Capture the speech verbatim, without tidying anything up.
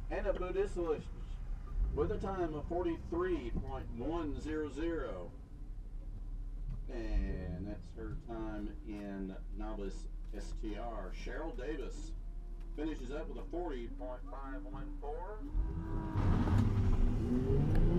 Anna Budislish with a time of forty-three point one zero zero. And that's her time in novice S T R. Cheryl Davis finishes up with a forty point five one four.